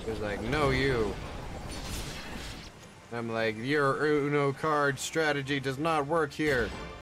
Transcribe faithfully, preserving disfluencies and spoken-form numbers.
He's like, no, you. I'm like, your Uno card strategy does not work here.